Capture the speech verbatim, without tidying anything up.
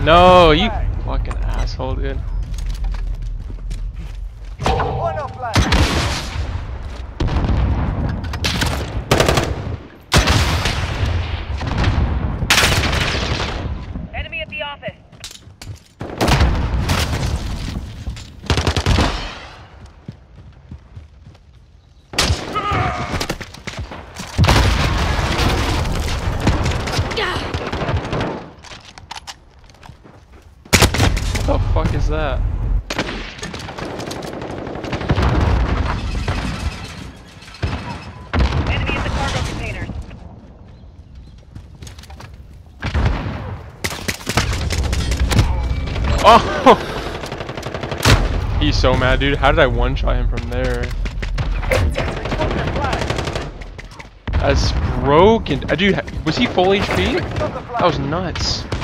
No, you fucking asshole, dude. One offline. Enemy at the office. What the fuck is that? Enemy at the cargo containers. Oh! He's so mad, dude. How did I one-shot him from there? That's broken. Uh, dude, was he full H P? That was nuts.